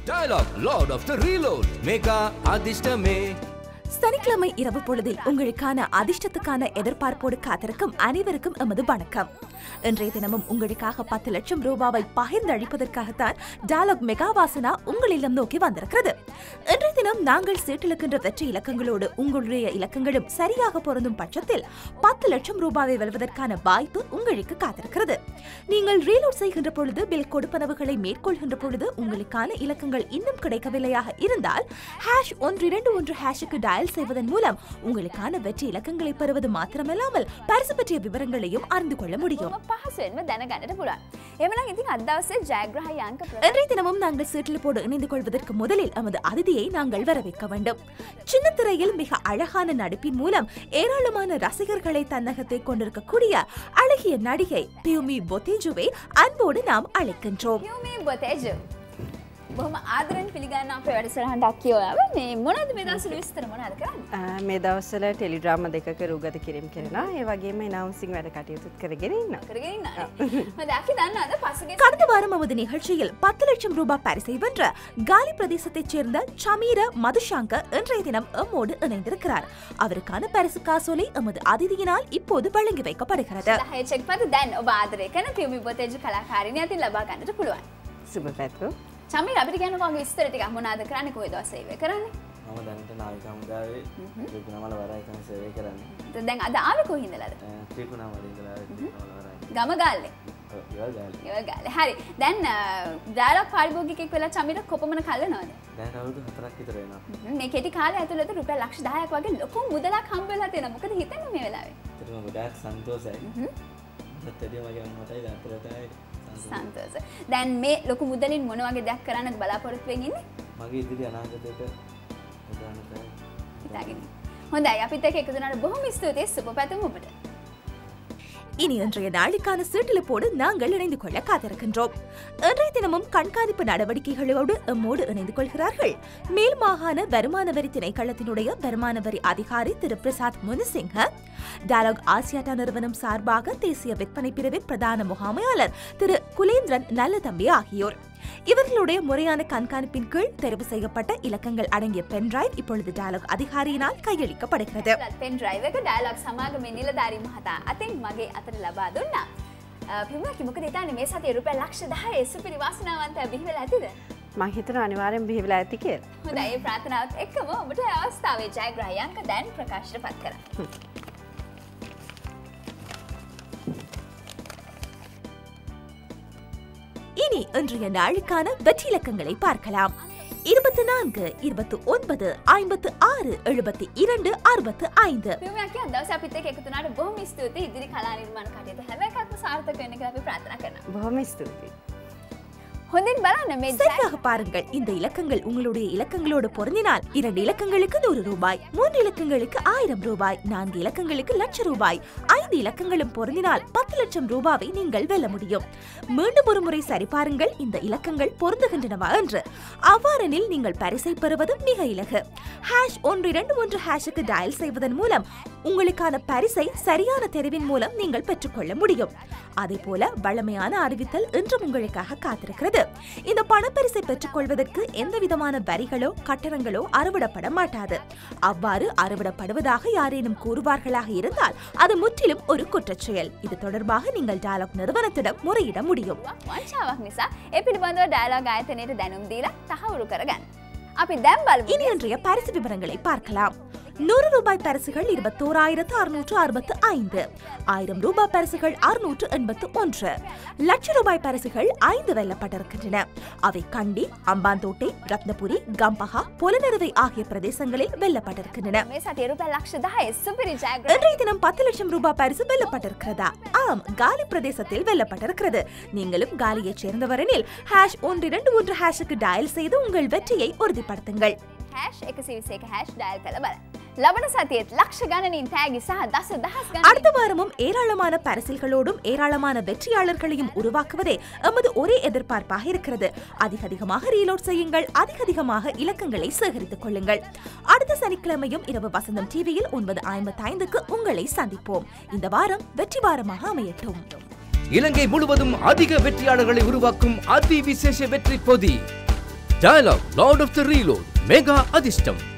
Dialog, Lord of the Reload. Mega Adishtame. சனிக்கிழமை இரவு பொழுதில் உங்களுக்கான அதிர்ஷ்டத்துக்கான எதிர்பார்ப்போடு காத்திருக்கும் அனைவருக்கும் எமது வணக்கம். இன்றைய தினமும் உங்களுக்காக 10 லட்சம் ரூபாவை பகிர்ந்தளிப்பதற்காகத்தான் டயலாக் மெகா வாசனா உங்கள் இல்லம் நோக்கி வந்திருக்கிறது. இன்றைய தினம் நாங்கள் சீட்டிழுக்கின்ற வெற்றி இலக்கங்களோடு உங்களுடைய இலக்கங்களும் சரியாக பொருந்தும் பட்சத்தில் 10 லட்சம் ரூபாவை வெல்வதற்கான வாய்ப்பு உங்களுக்கு காத்திருக்கிறது. நீங்கள் ரீலோட் செய்கின்ற பொழுது பில் கொடுப்பனவுகளை மேற்கொள்கின்ற பொழுது உங்களுக்கான இலக்கங்கள் இன்னும் கிடைக்கவில்லையாக இருந்தால் #121 டயல் செய்வதன் மூலம் உங்களுக்கான வெற்றி இலக்கங்களை பெறுவது மாத்திரமல்லாமல் பரிசு பற்றிய விவரங்களையும் அறிந்து கொள்ள முடியும். இன்றைய தினமும் நாங்கள் சீட்டிலிப்போடு இணைந்து கொள்வதற்கு முதலில் நமது அதிதியை நாங்கள் வரவேற்க வேண்டும். சின்ன திரையில் மிக அழகான நடிப்பின் மூலம் ஏராளமான ரசிகர்களை தன்னகத்தை கொண்டிருக்கக்கூடிய அழகிய நடிகை பியூமி பொத்தேஜுவை அன்போடு நாம் அழைக்கின்றோம். බොහොම ආදරෙන් පිළිගන්න අපේ වැඩසටහනට අක්කියෝලා මේ මොනවද මේ දවස්වල විස්තර මොනවද කරන්නේ මේ දවස්වල ටෙලිඩ්‍රාමා දෙකක රූගත කිරීම කරනවා ඒ වගේම ඇනවුන්සින් වැඩ කටයුතුත් කරගෙන ඉන්නවා හොඳයි අපි දන්නවද පසුගිය கடந்த வாரம் நமது நிகழ்ச்சியில் 10 லட்சம் ரூபாய் பரிசை வென்ற காலி பிரதேசத்தைச் சேர்ந்த சமீர மதுஷாங்க இன்றைய தினம் எம்மோடு இணைந்திருக்கிறார். அவருக்கான பரிசு காசோலை எமது அதிதியினால் இப்போது வழங்கி வைக்கப்படுகிறது. check පද දැන් ඔබ ආදරය කරන පියුමි බොතේජු කලාකාරිනිය අතින් ලබා ගන්නට පුළුවන්. සුබ පැතුම්. චමීර අපිට කියන්න කොහොමද විස්තර ටිකක් මොනවද කරන්නේ කොහෙද සේවය කරන්නේ? මම දැනට නාවික හමුදාවේ ත්‍රිකුණාමල වරායකම සේවය කරන්නේ. දැන් අද ආවේ කොහින්දලාද? ත්‍රිකුණාමල ඉඳලා ත්‍රිකුණාමල වරායක. ගම ගාල්ලේ. ඔව් ඒවල් ගාල්ලේ. හරි. දැන් ඩයලොග් පාරිභෝගිකයෙක් වෙලා චමීර කොපමණ කල්නවද? දැන් අවුරුදු 4ක් විතර වෙනවා. මේ කෙටි කාලය ඇතුළත රුපියල් ලක්ෂ 10ක් වගේ ලොකු මුදලක් හම්බ වෙලා තියෙනවා. මොකද හිතන්නේ මේ වෙලාවේ? ඒතරම ගොඩාක් සන්තෝෂයි. මටදී මගේ අම්මටයි තාත්තටයි සන්තෝෂයි. දැන් මේ ලොකු මුදලින් මොන වගේ දෙයක් කරන්නද බලාපොරොත්තු වෙමින් ඉන්නේ? මගේ ඉදිරි අනාගතයට උදාහරණයක් හිතාගෙන. හොඳයි අපිත් එක්ක එකතු වෙනාට බොහොම ස්තුතියි සුබ පැතුම් ඔබට. இனி இன்றைய நாளுக்கான சீட்டிலிப்போடு நாங்கள் இணைந்து கொள்ள காத்திருக்கின்றோம். இன்றைய தினமும் கண்காணிப்பு நடவடிக்கைகளோடு எம்மோடு இணைந்து கொள்கிறார்கள் மேல் மாகாண வருமான வரி திணைக்களத்தினுடைய வருமான வரி அதிகாரி திரு பிரசாத் முனிசிங்க, டயலாக் ஆசியாட்டா நிறுவனம் சார்பாக தேசிய விற்பனை பிரிவின் பிரதான முகாமையாளர் திரு குலேந்திரன் நல்லதம்பி ஆகியோர். இவர்களுடைய முறையான கண்காணிப்பின் கீழ் தெரிவு செய்யப்பட்ட இலக்கங்கள் அடங்கிய பென் டிரைவ் இப்பொழுது டயலாக் அதிகாரியினால் கையளிக்கப்படுகிறது. பென் டிரைவ் එක ඩයලොග් සමාගමේ නිලධාරී මහතා අතින් මගේ අතට ලබා දුන්නා. පියුමි මොකද හිතන්නේ මේ සතියේ රුපියල් ලක්ෂ 10 සුපිරි වාසනාවන්තව බිහි වෙලා ඇතිද? මම හිතනවා අනිවාර්යෙන් බිහි වෙලා ඇති කියලා. හොඳයි ඒ ප්‍රාර්ථනාවත් එක්කම ඔබට අවස්ථාවේ ජයග්‍රහී අංක දැන් ප්‍රකාශයට පත් කරා. இனி இன்றைய நாளுக்கான வெற்றி இலக்கங்களை பார்க்கலாம். 24, 29, 56, 72, 65. පියුමි අක්කේ අද දවසේ අපිත් එක්ක එකතු වුණාට බොහොම ස්තුතියි. ඉදිරි කලා නිර්මාණ කටයුතු හැම එකක්ම සාර්ථක වෙන්න කියලා අපි ප්‍රාර්ථනා කරනවා. බොහොම ස්තුතියි. හොඳින් බලන්න මේ சரியாக பாருங்கள். இந்த இலக்கங்கள் உங்களுடைய இலக்கங்களோடு பொருந்தினால் 2 இலக்கங்களுக்கு 100 ரூபாய், 3 இலக்கங்களுக்கு 1000 ரூபாய், 4 இலக்கங்களுக்கு லட்சம் ரூபாய், 5 இலக்கங்களும் பொருந்தினால் 10 லட்சம் ரூபாவை நீங்கள் வெல்ல முடியும். மீண்டும் ஒரு முறை சரிபாருங்கள் இந்த இலக்கங்கள் பொருந்துகின்றனவா என்று. அவ்வாறெனில் நீங்கள் பரிசை பெறுவது மிக இலகு. #121 டயல் செய்வதன் மூலம் உங்களுக்கான பரிசை சரியான தெரிவின் மூலம் நீங்கள் பெற்றுக்கொள்ள முடியும். அதே போல வழமையான அறிவித்தல் இன்றும் உங்களுக்காக காத்திருக்கிறது. இந்த பணப்பரிசை பெற்றுக் கொள்வதற்கு எந்த விதமான வரிகளோ கட்டணங்களோ அறவிடப்பட மாட்டாது. அவ்வாறு அறவிடப்படுவதாக யாரேனும் கூறுவார்களாக இருந்தால் அது முற்றிலும் ஒரு குற்றச்செயல். இது தொடர்பாக நீங்கள் டயலாக் நிறுவனத்திடம் முறையிட முடியும். වංචාවක් නිසා ඒ පිළිබඳව ඩයලොග් ආයතනයට දැනුම් දීලා තහවුරු කරගන්න. අපි දැන් බලමු. இனி இன்றைய பரிசு விவரங்களை பார்க்கலாம். 100 ரூபாய் பரிசுகள் 21,665, 1000 ரூபாய் பரிசுகள் 681, லட்ச ரூபாய் பரிசுகள் 5 வெல்லப்பட்டிருக்கின்றன. அவை கண்டி, அம்பாந்தோட்டை, ரத்னபுரி, கம்பஹா, பொலனறுவை ஆகிய பிரதேசங்களில் வெல்லப்பட்டிருக்கின்றன. මේ සතියේ රුපියල් ලක්ෂ 10 සුපිරි ජයග්‍රහී. இன்றைய தினம் 10 லட்சம் ரூபாய் பரிசு வெல்லப்பட்டிருக்கிறதா? ஆம், காலி பிரதேசத்தில் வெல்லப்பட்டிருக்கிறது. நீங்களும் காலியைச் சேர்ந்தவரெனில் #121 டயல் செய்து உங்கள் வெற்றியை உறுதிப்படுத்துங்கள். #121 டயல் කළ බලන්න. ලබන සතියේත් ලක්ෂ ගණනින් තෑගි සහ දසදහස් ගණනින් அடுத்த வாரமும் ஏராளமான பரிசில்களோடும் ஏராளமான வெற்றியாளர்களையும் உருவாக்குவதே எமது ஒரே எதிர்பார்ப்பாக இருக்கிறது. அதிகமாக ரீலோட் செய்யுங்கள், அதிகமாக இலக்கங்களை சேகரித்துக் கொள்ளுங்கள். அடுத்த சனிக்கிழமையும் இரவு வசந்தம் டிவியில் 9:55க்கு உங்களை சந்திப்போம். இந்த வாரம் வெற்றி வாரமாக அமையட்டும். இலங்கை முழுவதும் அதிக வெற்றியாளர்களை உருவாக்கும் அதி விசேஷ வெற்றி பொதி Dialog, Lord of the Reload, Mega Adishtam.